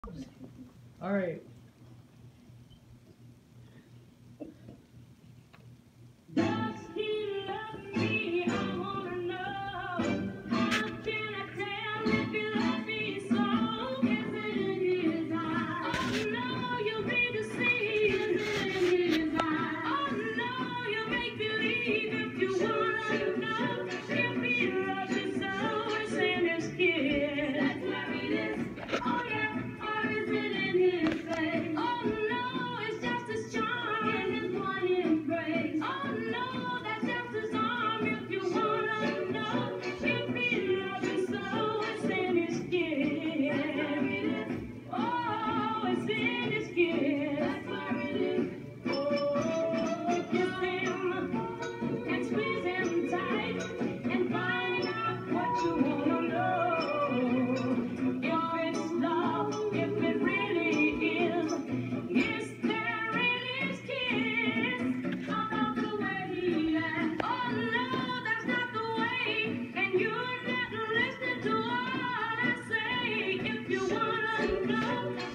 All right. Does he love me? I wanna know. How can I tell if he loves me so? Is it in his eyes? Oh no, you need to see. Is it in his eyes? Oh no, you make believe if you wanna know. If he loves you so, it's in his kiss. That's where it is. Oh yeah, or is it in his face? Oh no, it's just his charm and his one embrace. Oh no, that's just his arm if you wanna know. If he loves you so, it's in his skin. Oh, it's in his skin. That's where it is. Oh, kiss him and squeeze him tight and find out what you wanna know. If it's love, if it really is, is there in his kiss? How about the way he acts? Oh no, that's not the way, and you're not listening to what I say. If you wanna know,